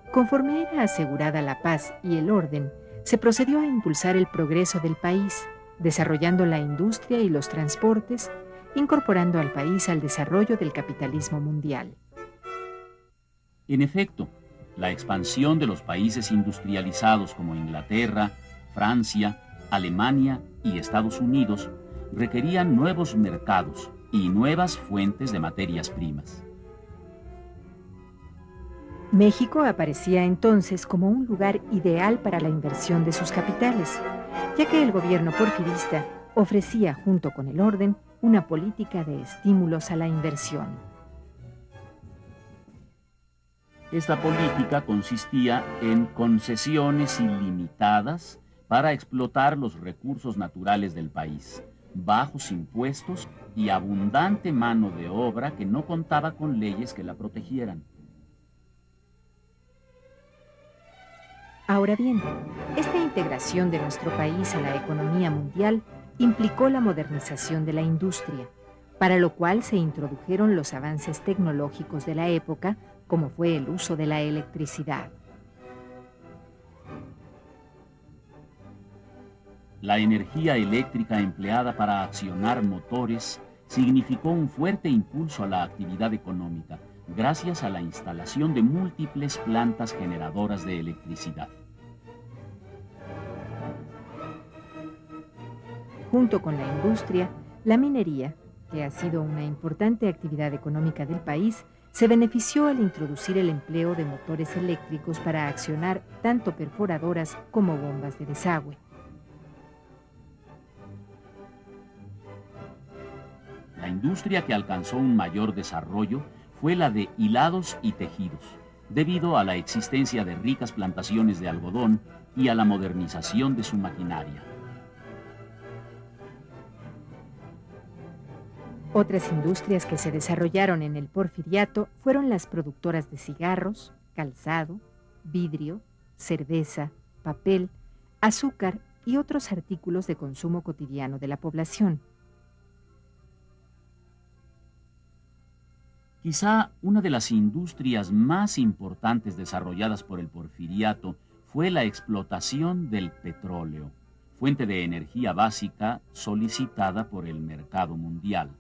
Conforme era asegurada la paz y el orden, se procedió a impulsar el progreso del país, desarrollando la industria y los transportes, incorporando al país al desarrollo del capitalismo mundial. En efecto, la expansión de los países industrializados como Inglaterra, Francia, Alemania y Estados Unidos requerían nuevos mercados y nuevas fuentes de materias primas. México aparecía entonces como un lugar ideal para la inversión de sus capitales, ya que el gobierno porfirista ofrecía, junto con el orden, una política de estímulos a la inversión. Esta política consistía en concesiones ilimitadas para explotar los recursos naturales del país, bajos impuestos y abundante mano de obra que no contaba con leyes que la protegieran. Ahora bien, esta integración de nuestro país a la economía mundial implicó la modernización de la industria, para lo cual se introdujeron los avances tecnológicos de la época, como fue el uso de la electricidad. La energía eléctrica empleada para accionar motores significó un fuerte impulso a la actividad económica, gracias a la instalación de múltiples plantas generadoras de electricidad. Junto con la industria, la minería, que ha sido una importante actividad económica del país, se benefició al introducir el empleo de motores eléctricos para accionar tanto perforadoras como bombas de desagüe. La industria que alcanzó un mayor desarrollo fue la de hilados y tejidos, debido a la existencia de ricas plantaciones de algodón y a la modernización de su maquinaria. Otras industrias que se desarrollaron en el Porfiriato fueron las productoras de cigarros, calzado, vidrio, cerveza, papel, azúcar y otros artículos de consumo cotidiano de la población. Quizá una de las industrias más importantes desarrolladas por el Porfiriato fue la explotación del petróleo, fuente de energía básica solicitada por el mercado mundial.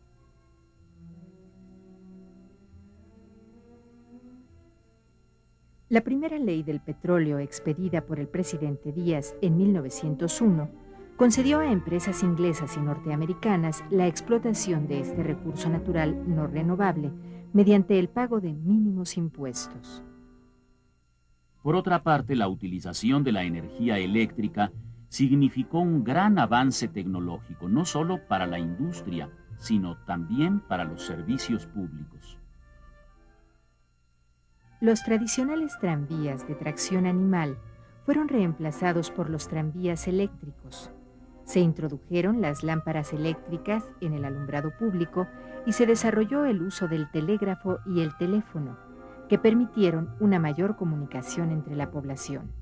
La primera ley del petróleo expedida por el presidente Díaz en 1901 concedió a empresas inglesas y norteamericanas la explotación de este recurso natural no renovable mediante el pago de mínimos impuestos. Por otra parte, la utilización de la energía eléctrica significó un gran avance tecnológico, no solo para la industria, sino también para los servicios públicos. Los tradicionales tranvías de tracción animal fueron reemplazados por los tranvías eléctricos. Se introdujeron las lámparas eléctricas en el alumbrado público y se desarrolló el uso del telégrafo y el teléfono, que permitieron una mayor comunicación entre la población.